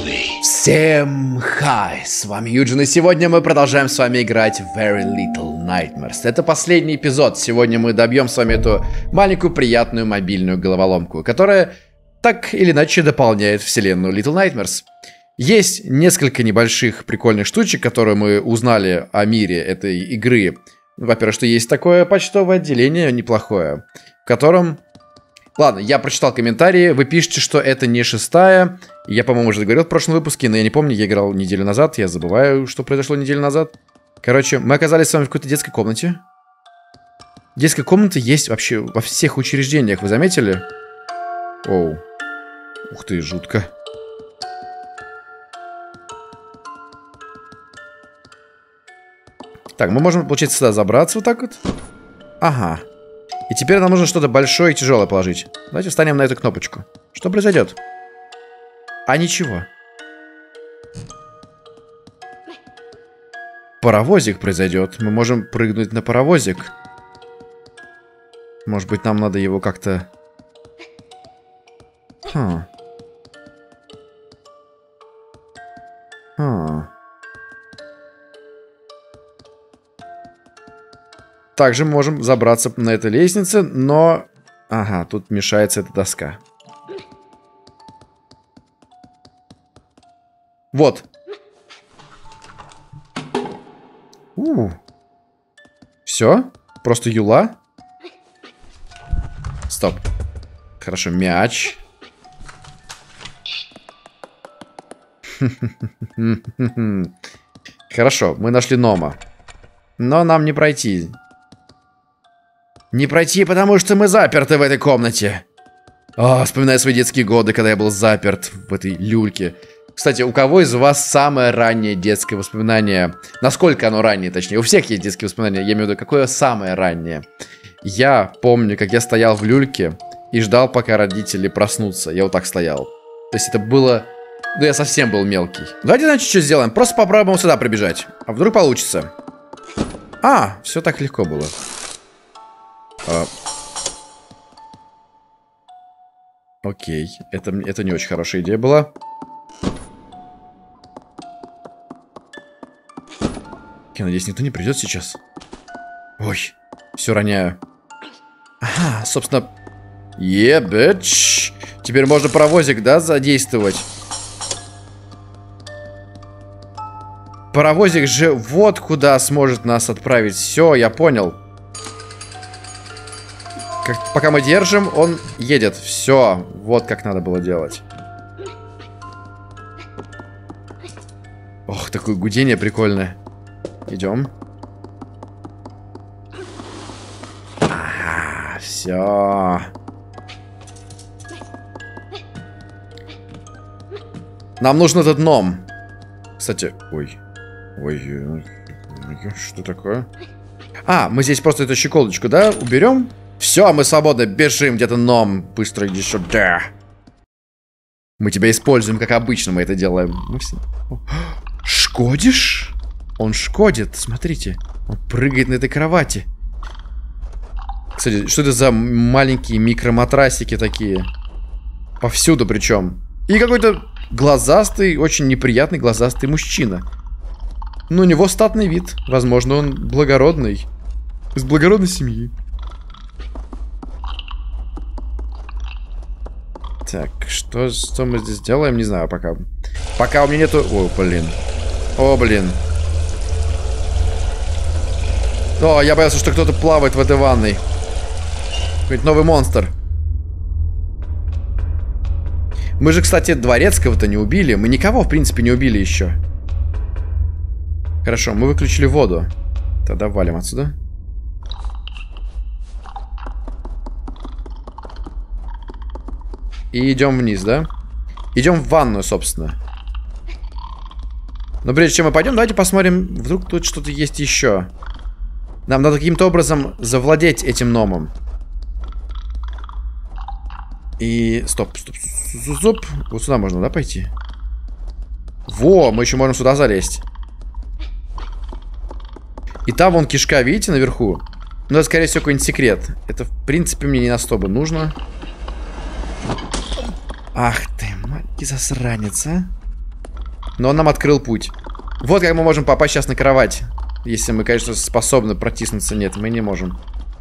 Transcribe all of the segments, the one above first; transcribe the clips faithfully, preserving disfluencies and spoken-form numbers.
Всем хай, с вами Юджин, и сегодня мы продолжаем с вами играть в Very Little Nightmares. Это последний эпизод, сегодня мы добьем с вами эту маленькую приятную мобильную головоломку, которая так или иначе дополняет вселенную Little Nightmares. Есть несколько небольших прикольных штучек, которые мы узнали о мире этой игры. Во-первых, что есть такое почтовое отделение неплохое, в котором... Ладно, я прочитал комментарии, вы пишете, что это не шестая. Я, по-моему, уже говорил в прошлом выпуске, но я не помню, я играл неделю назад, я забываю, что произошло неделю назад. Короче, мы оказались с вами в какой-то детской комнате. Детская комната есть вообще во всех учреждениях, вы заметили? Оу. Ух ты, жутко. Так, мы можем, получается, сюда забраться вот так вот. Ага. И теперь нам нужно что-то большое и тяжелое положить. Давайте встанем на эту кнопочку. Что произойдет? А ничего. Паровозик произойдет. Мы можем прыгнуть на паровозик. Может быть, нам надо его как-то... Хм. Хм. Также мы можем забраться на этой лестнице, но... Ага, тут мешается эта доска. Вот. У. Все? Просто юла? Стоп. Хорошо, мяч. Хорошо, мы нашли Нома. Но нам не пройти. Не пройти, потому что мы заперты в этой комнате. О, вспоминаю свои детские годы, когда я был заперт в этой люльке. Кстати, у кого из вас самое раннее детское воспоминание? Насколько оно раннее, точнее? У всех есть детские воспоминания. Я имею в виду, какое самое раннее? Я помню, как я стоял в люльке и ждал, пока родители проснутся. Я вот так стоял. То есть это было... Ну, я совсем был мелкий. Давайте, значит, что сделаем? Просто попробуем сюда прибежать. А вдруг получится? А, все так легко было. А... Окей, это, это не очень хорошая идея была. Я надеюсь, никто не придет сейчас. Ой, все роняю. Ага, собственно... Yeah, bitch. Теперь можно паровозик, да, задействовать? Паровозик же вот куда сможет нас отправить. Все, я понял. Как, пока мы держим, он едет. Все, вот как надо было делать. Ох, такое гудение прикольное. Идем. Ага, все. Нам нужен этот ном. Кстати, ой. Ой, что такое? А, мы здесь просто эту щеколочку, да, уберем? Все, мы свободно бежим, где-то ном. Быстро иди сюда. Мы тебя используем, как обычно мы это делаем. Мы все... Шкодишь? Он шкодит, смотрите. Он прыгает на этой кровати. Кстати, что это за маленькие микроматрасики такие? Повсюду причем. И какой-то глазастый, очень неприятный глазастый мужчина. Но у него статный вид. Возможно, он благородный. Из благородной семьи. Так, что, что мы здесь делаем, не знаю пока. Пока у меня нету... О, блин. О, блин. О, я боялся, что кто-то плавает в этой ванной. Какой-то новый монстр. Мы же, кстати, дворецкого-то не убили. Мы никого, в принципе, не убили еще. Хорошо, мы выключили воду. Тогда валим отсюда. И идем вниз, да? Идем в ванную, собственно. Но прежде чем мы пойдем, давайте посмотрим, вдруг тут что-то есть еще. Нам надо каким-то образом завладеть этим номом. И... Стоп, стоп, стоп, стоп. Вот сюда можно, да, пойти? Во, мы еще можем сюда залезть. И там вон кишка, видите, наверху? Ну, это, скорее всего, какой-нибудь секрет. Это, в принципе, мне не на сто бы нужно. Ах ты, маленький засранец, а. Но он нам открыл путь. Вот как мы можем попасть сейчас на кровать. Если мы, конечно, способны протиснуться. Нет, мы не можем.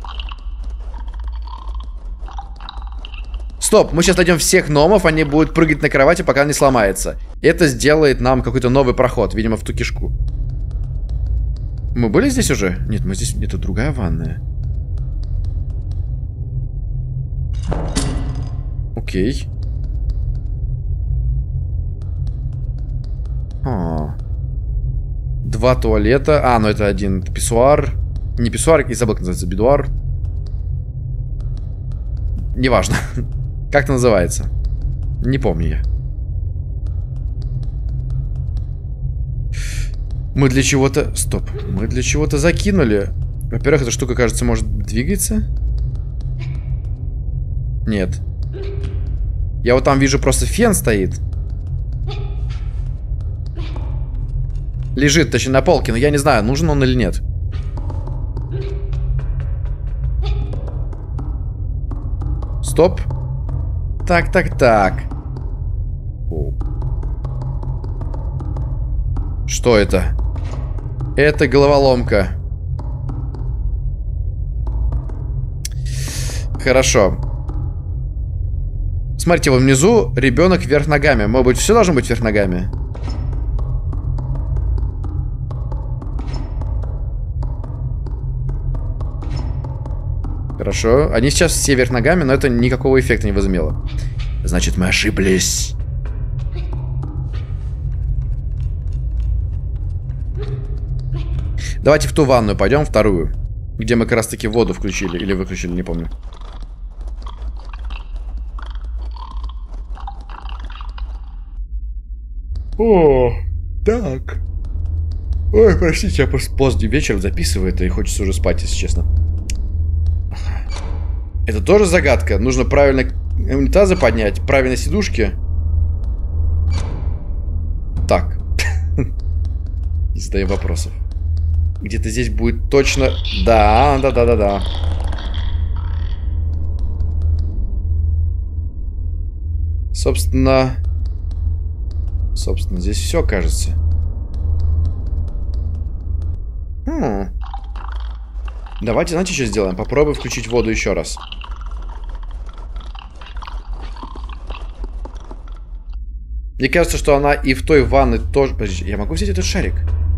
Стоп, мы сейчас найдем всех гномов, они будут прыгать на кровати, пока она не сломается. Это сделает нам какой-то новый проход, видимо, в ту кишку. Мы были здесь уже? Нет, мы здесь... Это другая ванная. Окей. А. Два туалета. А, ну это один писсуар. Не писсуар, я забыл, как называется, бидуар. Неважно. Как это называется? Не помню я. Мы для чего-то... Стоп. Мы для чего-то закинули. Во-первых, эта штука, кажется, может двигаться. Нет. Я вот там вижу, просто фен стоит. Лежит, точнее, на полке, но я не знаю, нужен он или нет. Стоп. Так, так, так. О. Что это? Это головоломка. Хорошо. Смотрите, вон внизу ребенок вверх ногами. Может быть, все должно быть вверх ногами? Хорошо. Они сейчас все вверх ногами, но это никакого эффекта не возымело. Значит, мы ошиблись. Давайте в ту ванную пойдем, вторую. Где мы как раз таки воду включили. Или выключили, не помню. О, так. Ой, простите, я просто поздний вечер записываю это и хочется уже спать, если честно. Это тоже загадка. Нужно правильно унитазы поднять, правильно сидушки. Так. Не задаю вопросов. Где-то здесь будет точно... Да, да, да, да, да. Собственно... Собственно, здесь все, кажется. Хм. Давайте, знаете, что сделаем? Попробуем включить воду еще раз. Мне кажется, что она и в той ванной тоже... Подожди, я могу взять этот шарик?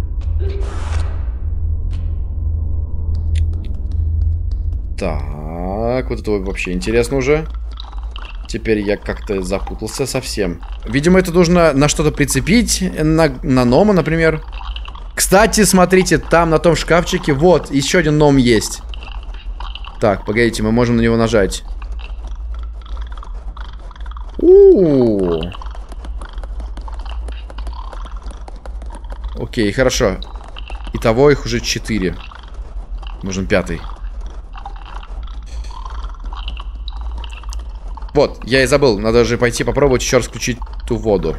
Так, вот это вообще интересно уже. Теперь я как-то запутался совсем. Видимо, это нужно на что-то прицепить. На, на нома, например. Кстати, смотрите, там на том шкафчике, вот, еще один ном есть. Так, погодите, мы можем на него нажать. У-у-у. Окей, хорошо. Итого их уже четыре. Нужен пятый. Вот, я и забыл. Надо же пойти попробовать еще раз включить ту воду.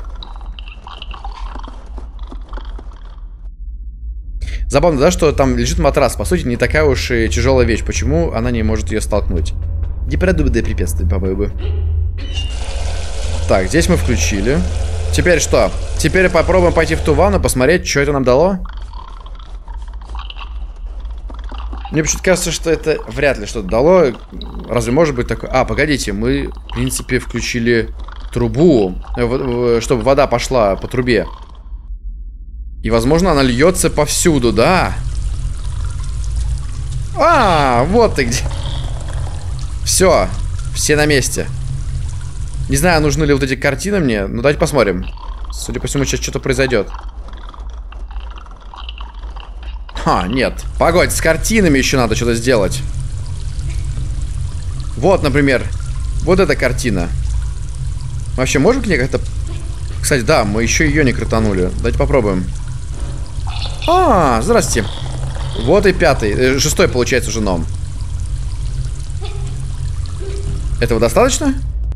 Забавно, да, что там лежит матрас. По сути, не такая уж и тяжелая вещь. Почему она не может ее столкнуть? Непродуманное препятствие, по-моему. Так, здесь мы включили. Теперь что? Теперь попробуем пойти в ту ванну, посмотреть, что это нам дало. Мне почему-то кажется, что это вряд ли что-то дало. Разве может быть такое? А, погодите, мы, в принципе, включили трубу, чтобы вода пошла по трубе. И, возможно, она льется повсюду, да? А, вот ты где. Все, все на месте. Не знаю, нужны ли вот эти картины мне, но давайте посмотрим. Судя по всему, сейчас что-то произойдет. А, нет. Погодь, с картинами еще надо что-то сделать. Вот, например, вот эта картина. Вообще, можем к ней как-то... Кстати, да, мы еще ее не крутанули. Давайте попробуем. А, здрасте. Вот и пятый. Э, шестой, получается, уже ном. Этого достаточно?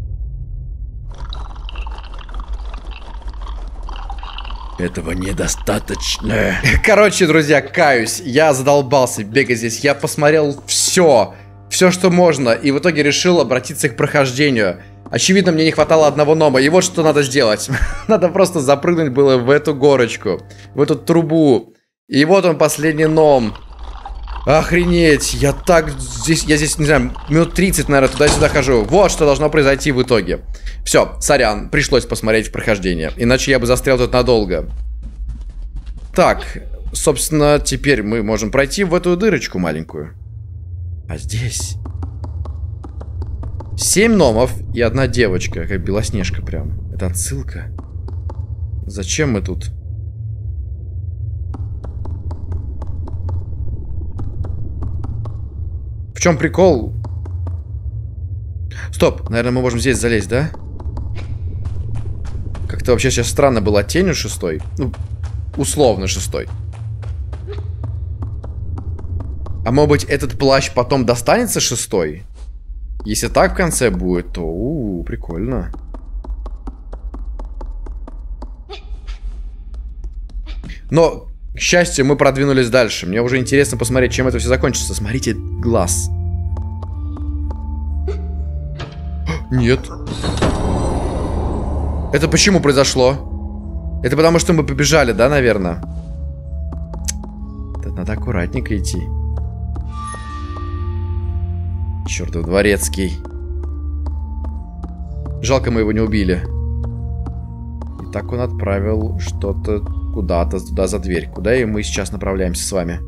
Этого недостаточно. Короче, друзья, каюсь. Я задолбался бегать здесь. Я посмотрел все. Все, что можно. И в итоге решил обратиться к прохождению. Очевидно, мне не хватало одного нома. И вот что надо сделать. Надо просто запрыгнуть было в эту горочку. В эту трубу. И вот он, последний ном. Охренеть. Я так здесь... Я здесь, не знаю, минут тридцать, наверное, туда-сюда хожу. Вот что должно произойти в итоге. Все, сорян. Пришлось посмотреть в прохождение. Иначе я бы застрял тут надолго. Так, собственно, теперь мы можем пройти в эту дырочку маленькую. А здесь... Семь номов и одна девочка, как Белоснежка прям. Это отсылка. Зачем мы тут? В чем прикол? Стоп, наверное, мы можем здесь залезть, да? Как-то вообще сейчас странно было тенью шестой. Ну, условно шестой. А может быть, этот плащ потом достанется шестой? Если так в конце будет, то у-у, прикольно. Но, к счастью, мы продвинулись дальше. Мне уже интересно посмотреть, чем это все закончится. Смотрите, глаз. Нет. Это почему произошло? Это потому, что мы побежали, да, наверное? Тут надо аккуратненько идти. Чертов дворецкий. Жалко, мы его не убили. И так он отправил что-то куда-то туда за дверь. Куда и мы сейчас направляемся с вами.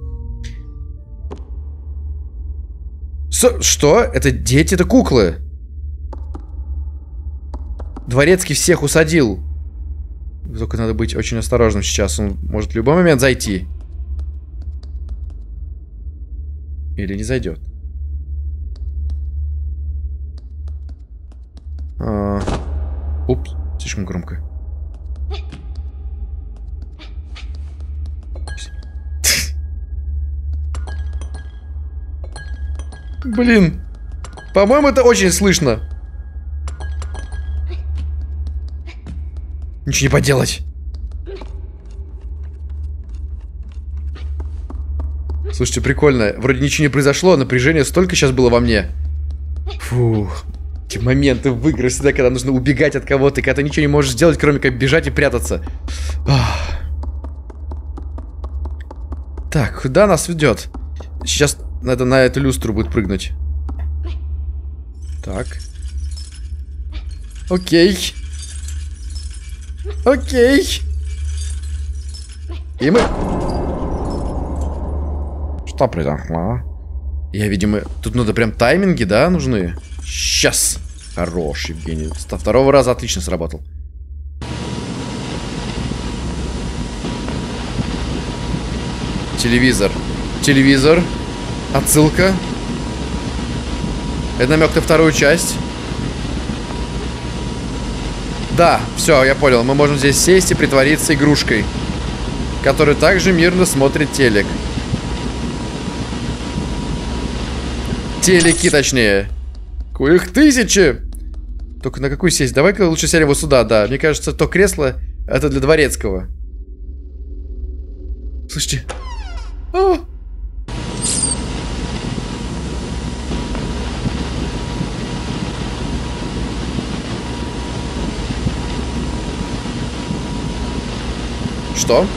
С что? Это дети, это куклы. Дворецкий всех усадил. Только надо быть очень осторожным сейчас. Он может в любой момент зайти. Или не зайдет. А... Упс, слишком громко. Блин. По-моему, это очень слышно. Ничего не поделать. Слушайте, прикольно. Вроде ничего не произошло, а напряжение столько сейчас было во мне. Фух. Эти моменты в играх всегда, когда нужно убегать от кого-то, когда ты ничего не можешь сделать, кроме как бежать и прятаться. Ах. Так, куда нас ведет? Сейчас надо на эту люстру будет прыгнуть. Так. Окей. Окей. И мы... Что произошло? Я, видимо... Тут надо прям тайминги, да, нужны? Сейчас. Хорош, Евгений. Со второго раза отлично сработал. Телевизор. Телевизор. Отсылка. Это намек на вторую часть. Да, все, я понял. Мы можем здесь сесть и притвориться игрушкой, который также мирно смотрит телек. Телеки, точнее. Их тысячи. Только на какую сесть? Давай-ка лучше сядем вот сюда, да. Мне кажется, то кресло, это для дворецкого. Слушайте. А! Что?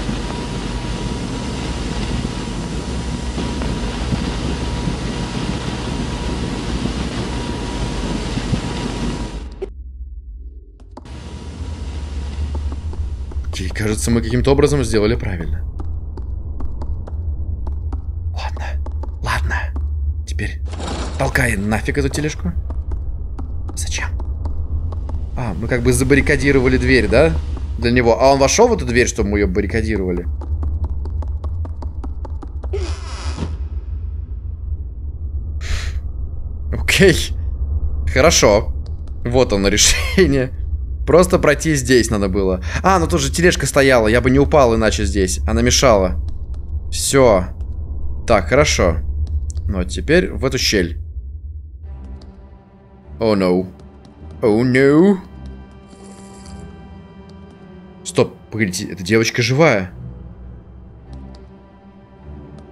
Окей, кажется, мы каким-то образом сделали правильно. Ладно, ладно. Теперь толкай нафиг эту тележку. Зачем? А, мы как бы забаррикадировали дверь, да? Для него. А он вошел в эту дверь, чтобы мы ее баррикадировали? Окей. Хорошо. Вот оно решение. Просто пройти здесь надо было. А, ну тут же тележка стояла. Я бы не упал иначе здесь. Она мешала. Все. Так, хорошо. Ну а теперь в эту щель. О, oh, no. О, oh, no. Стоп, погодите, эта девочка живая.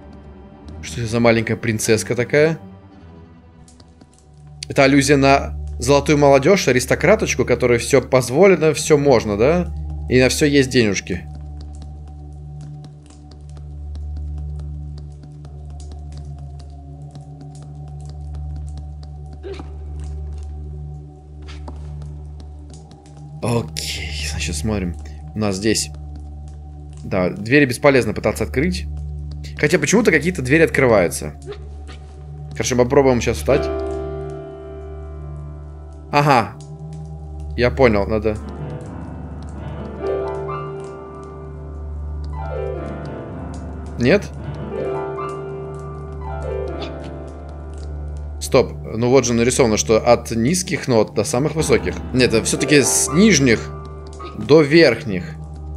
Что это за маленькая принцесска такая? Это аллюзия на золотую молодежь, аристократочку, которой все позволено, все можно, да? И на все есть денежки. Окей, значит, смотрим. У нас здесь... Да, двери бесполезно пытаться открыть. Хотя почему-то какие-то двери открываются. Хорошо, попробуем сейчас встать. Ага. Я понял, надо... Нет? Стоп. Ну вот же нарисовано, что от низких нот до самых высоких. Нет, это все-таки с нижних до верхних.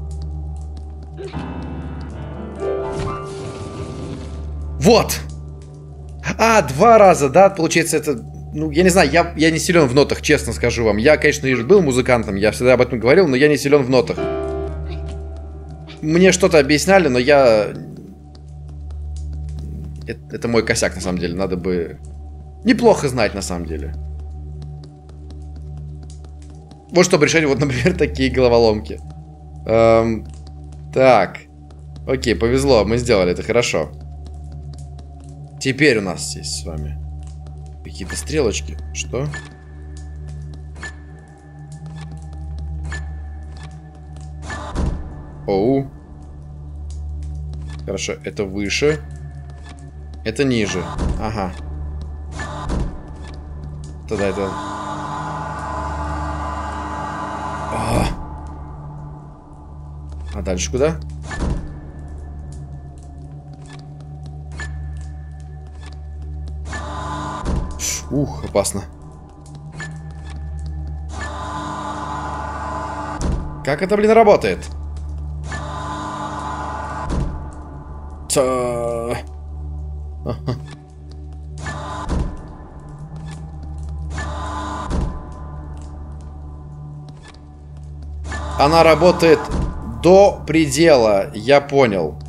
Вот! А, два раза, да? Получается, это... Ну, я не знаю, я, я не силен в нотах, честно скажу вам. Я, конечно, и был музыкантом, я всегда об этом говорил, но я не силен в нотах. Мне что-то объясняли, но я... Это, это мой косяк, на самом деле. Надо бы... Неплохо знать, на самом деле. Вот чтобы решать, вот, например, такие головоломки. Эм, так. Окей, повезло, мы сделали это, хорошо. Теперь у нас здесь с вами какие-то стрелочки. Что? Оу. Хорошо, это выше. Это ниже. Ага. Тогда это... А, а дальше куда? Ух, опасно. Как это, блин, работает? Та... Ага. Она работает до предела, я понял.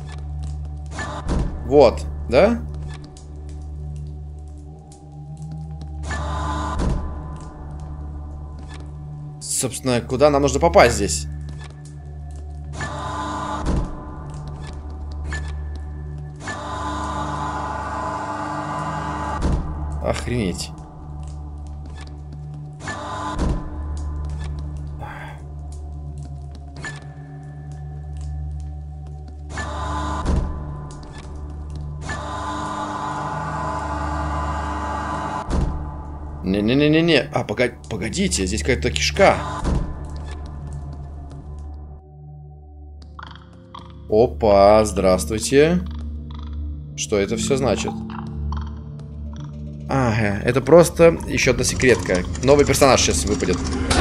Вот, да? Собственно, куда нам нужно попасть здесь? Охренеть. Не-не-не-не-не. А, погоди, погодите, здесь какая-то кишка. Опа, здравствуйте. Что это все значит? Ага, это просто еще одна секретка. Новый персонаж сейчас выпадет.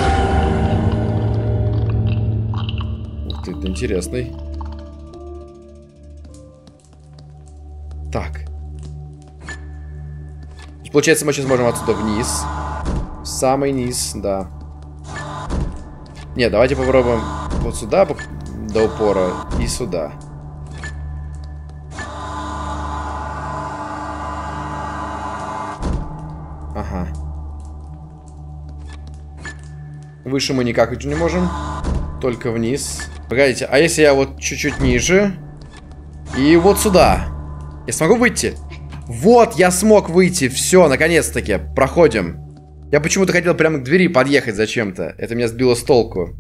Ух ты, интересный. Так. Получается, мы сейчас можем отсюда вниз. В самый низ, да. Не, давайте попробуем вот сюда до упора и сюда. Ага. Выше мы никак идти не можем. Только вниз. Погодите, а если я вот чуть-чуть ниже? И вот сюда. Я смогу выйти? Вот, я смог выйти. Все, наконец-таки. Проходим. Я почему-то хотел прямо к двери подъехать зачем-то. Это меня сбило с толку.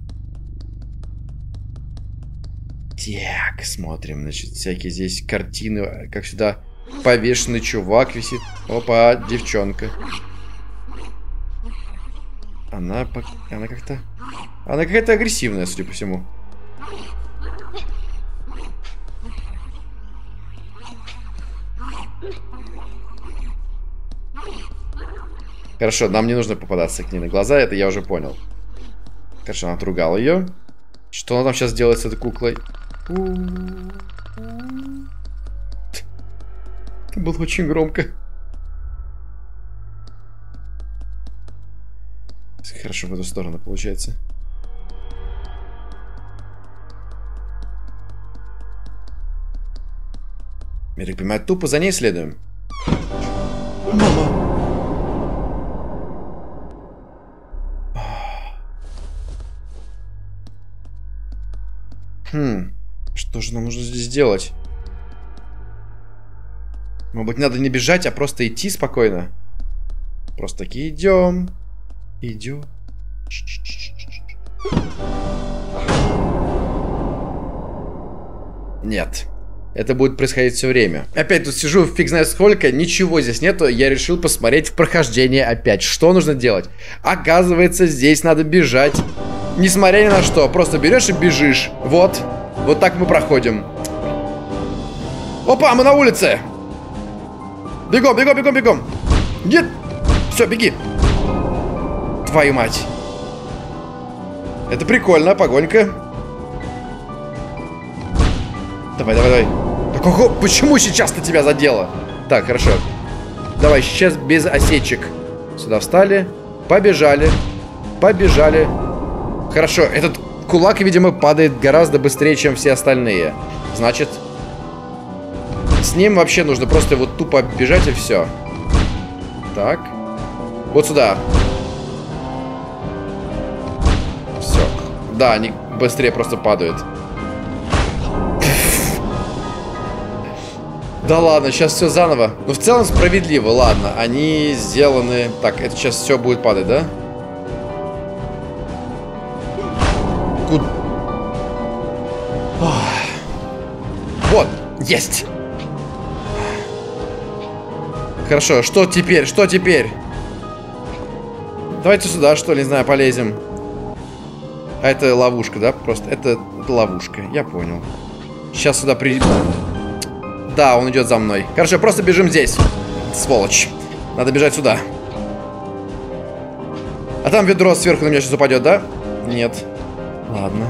Так, смотрим. Значит, всякие здесь картины. Как всегда, повешенный чувак висит. Опа, девчонка. Она, она как-то... Она какая-то агрессивная, судя по всему. Хорошо, нам не нужно попадаться к ней на глаза, это я уже понял. Хорошо, она отругала ее. Что она там сейчас делает с этой куклой? Это было очень громко. Хорошо, в эту сторону получается. Я так понимаю, тупо за ней следуем. Мама. Хм. Что же нам нужно здесь делать? Может быть, надо не бежать, а просто идти спокойно? Просто таки идем. Идем. Нет. Это будет происходить все время. Опять тут сижу, фиг знает сколько, ничего здесь нету. Я решил посмотреть в прохождение опять. Что нужно делать? Оказывается, здесь надо бежать. Несмотря ни на что. Просто берешь и бежишь. Вот. Вот так мы проходим. Опа, мы на улице. Бегом, бегом, бегом, бегом. Нет. Все, беги. Твою мать. Это прикольно, погонька. Давай, давай, давай. Так, ого, почему сейчас-то тебя задело? Так, хорошо. Давай, сейчас без осечек. Сюда встали. Побежали. Побежали. Хорошо, этот кулак, видимо, падает гораздо быстрее, чем все остальные. Значит, с ним вообще нужно просто вот тупо бежать и все. Так. Вот сюда. Все. Да, они быстрее просто падают. Да ладно, сейчас все заново. Но в целом справедливо, ладно. Они сделаны... Так, это сейчас все будет падать, да? Куда? Вот, есть. Хорошо, что теперь? Что теперь? Давайте сюда, что ли, не знаю, полезем. А это ловушка, да? Просто это, это ловушка, я понял. Сейчас сюда при... Да, он идет за мной. Короче, просто бежим здесь. Сволочь. Надо бежать сюда. А там ведро сверху на меня сейчас упадет, да? Нет. Ладно.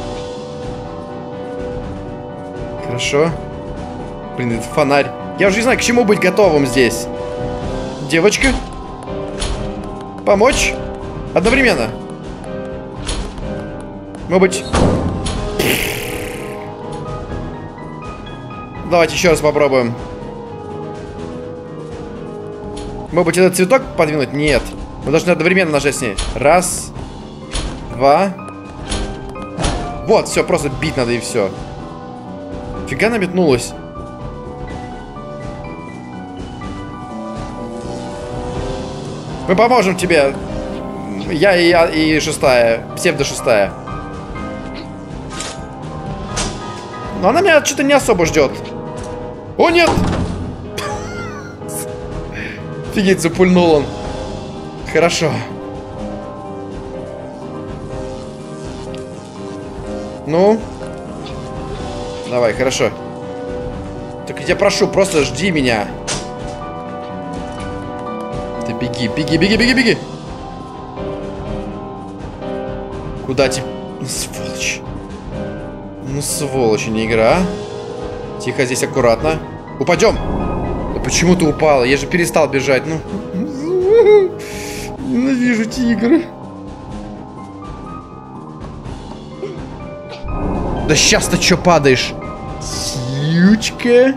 Хорошо. Блин, это фонарь. Я уже не знаю, к чему быть готовым здесь. Девочка. Помочь? Одновременно. Может быть... Давайте еще раз попробуем. Может быть, этот цветок подвинуть? Нет. Мы должны одновременно нажать с ней. Раз. Два. Вот, все, просто бить надо и все. Фига она метнулась. Мы поможем тебе. Я и, я, и шестая. Псевдо-шестая. Но она меня что-то не особо ждет. О, нет! Офигеть, запульнул он. Хорошо. Ну? Давай, хорошо. Так я тебя прошу, просто жди меня. Ты беги, беги, беги, беги, беги. Куда тебе? Ну, сволочь. Ну, сволочь, не игра. Тихо, здесь аккуратно. Упадем. Да почему ты упала? Я же перестал бежать. Ну. Ненавижу эти игры. Да сейчас ты что падаешь? Сючка.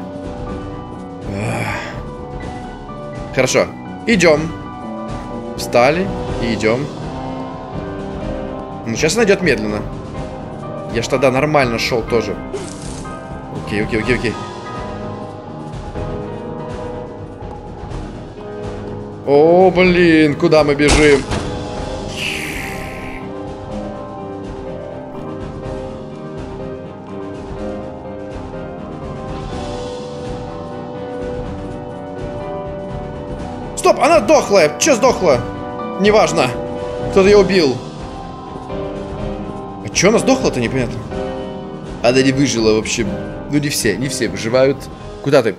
Хорошо. Идем. Встали и идем. Ну, сейчас она идет медленно. Я ж тогда нормально шел тоже. Окей, окей, окей, окей. О, блин, куда мы бежим? Стоп, она дохлая. Че сдохла? Неважно. Кто-то ее убил. А че она сдохла-то, непонятно. Она не выжила вообще. Ну не все, не все выживают. Куда ты?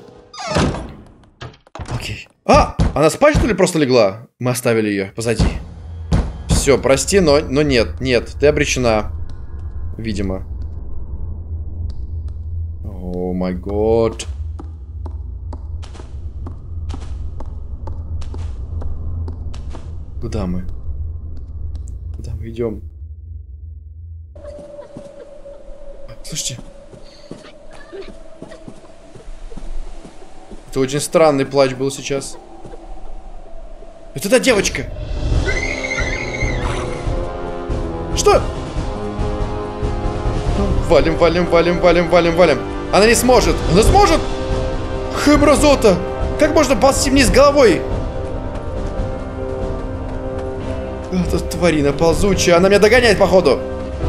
Окей. А! Она спать, что ли, просто легла? Мы оставили ее позади. Все, прости, но, но нет, нет. Ты обречена. Видимо. О май год. Куда мы? Куда мы идем? Слушайте. Это очень странный плач был сейчас. Это та девочка. Что? Валим, валим, валим, валим, валим, валим. Она не сможет. Она сможет? Хыбразота. Как можно ползти вниз головой? Это тварина ползучая. Она меня догоняет, походу.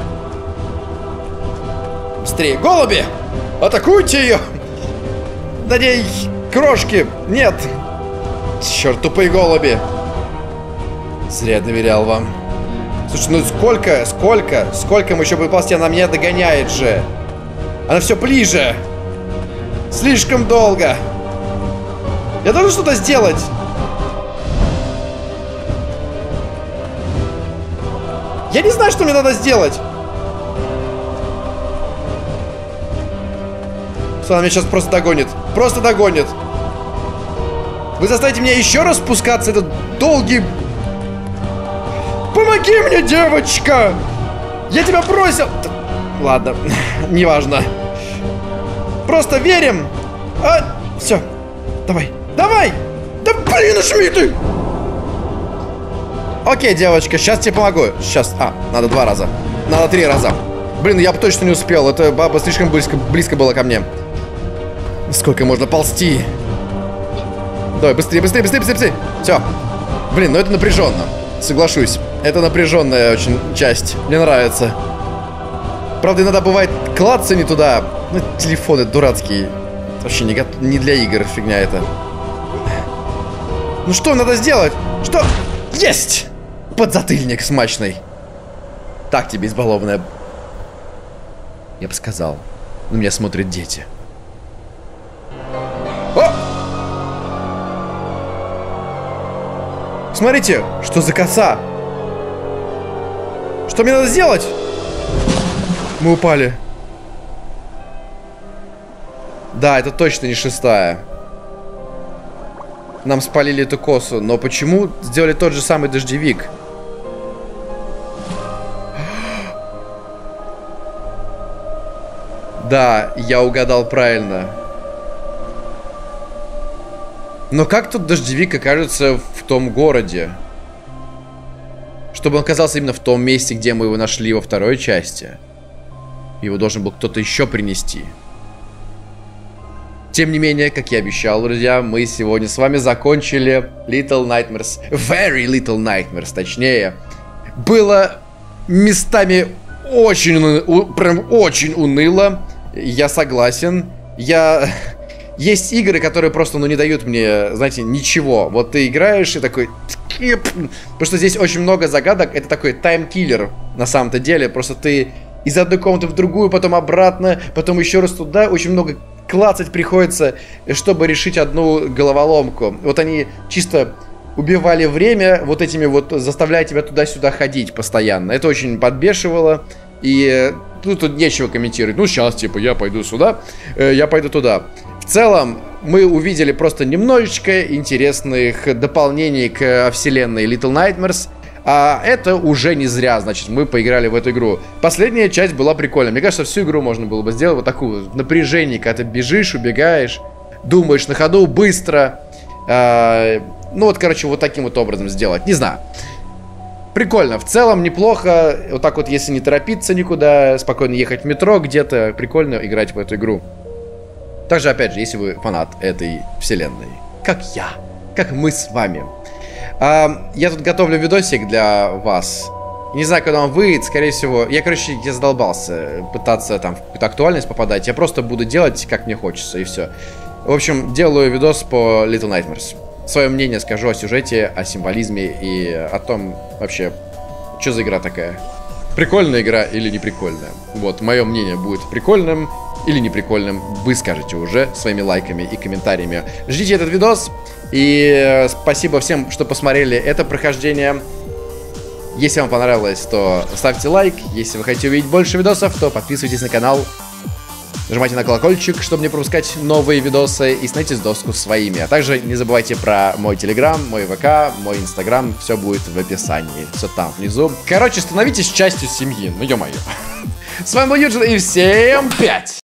Быстрее. Голуби! Атакуйте ее! На ней крошки. Нет. Черт, тупые голуби. Зря я доверял вам. Слушай, ну сколько, сколько, сколько мы еще будем ползти? Она меня догоняет же. Она все ближе. Слишком долго. Я должен что-то сделать. Я не знаю, что мне надо сделать. Она меня сейчас просто догонит. Просто догонит. Вы заставите меня еще раз спускаться. Этот долгий... Помоги мне, девочка! Я тебя бросил! Ладно, неважно. Просто верим. А, все. Давай, давай! Да блин, нажми ты! Окей, девочка, сейчас тебе помогу. Сейчас, а, надо два раза. Надо три раза. Блин, я бы точно не успел. Эта баба слишком близко, близко была ко мне. Сколько можно ползти? Давай, быстрее, быстрее, быстрее, быстрее, быстрее. Все. Блин, ну это напряженно. Соглашусь. Это напряженная очень часть. Мне нравится. Правда, иногда бывает клацаться не туда. Ну, телефоны дурацкие. Вообще не, не для игр фигня это. Ну что надо сделать? Что? Есть! Подзатыльник смачный. Так тебе, избалованная. Я бы сказал. На меня смотрят дети. О! Смотрите, что за коса. Что мне надо сделать? Мы упали. Да, это точно не шестая. Нам спалили эту косу. Но почему сделали тот же самый дождевик? Да, я угадал правильно. Но как тут дождевик окажется в том городе? Чтобы он оказался именно в том месте, где мы его нашли во второй части. Его должен был кто-то еще принести. Тем не менее, как я обещал, друзья, мы сегодня с вами закончили Little Nightmares. Very Little Nightmares, точнее. Было местами очень, уны... прям очень уныло. Я согласен. Я... Есть игры, которые просто, ну, не дают мне, знаете, ничего. Вот ты играешь и такой... Потому что здесь очень много загадок. Это такой таймкиллер на самом-то деле. Просто ты из одной комнаты в другую, потом обратно, потом еще раз туда. Очень много клацать приходится, чтобы решить одну головоломку. Вот они чисто убивали время вот этими вот, заставляя тебя туда-сюда ходить постоянно. Это очень подбешивало. И ну, тут нечего комментировать. Ну, сейчас, типа, я пойду сюда, э, я пойду туда. В целом, мы увидели просто немножечко интересных дополнений к вселенной Little Nightmares. А это уже не зря, значит, мы поиграли в эту игру. Последняя часть была прикольная. Мне кажется, всю игру можно было бы сделать вот такую напряжение, когда ты бежишь, убегаешь, думаешь на ходу, быстро. А, ну вот, короче, вот таким вот образом сделать. Не знаю. Прикольно, в целом неплохо. Вот так вот, если не торопиться никуда, спокойно ехать в метро где-то, прикольно играть в эту игру. Также, опять же, если вы фанат этой вселенной, как я, как мы с вами. А, я тут готовлю видосик для вас. Не знаю, когда он выйдет, скорее всего. Я, короче, я задолбался пытаться там в какую-то актуальность попадать. Я просто буду делать, как мне хочется, и все. В общем, делаю видос по Little Nightmares. Свое мнение скажу о сюжете, о символизме и о том, вообще, что за игра такая. Прикольная игра или не прикольная. Вот, мое мнение будет прикольным или не прикольным. Вы скажете уже своими лайками и комментариями. Ждите этот видос. И спасибо всем, что посмотрели это прохождение. Если вам понравилось, то ставьте лайк. Если вы хотите увидеть больше видосов, то подписывайтесь на канал. Нажимайте на колокольчик, чтобы не пропускать новые видосы. И становитесь доску своими. А также не забывайте про мой телеграм, мой ВК, мой инстаграм. Все будет в описании. Все там внизу. Короче, становитесь частью семьи. Ну ё-моё. С вами был Юджин и всем пять!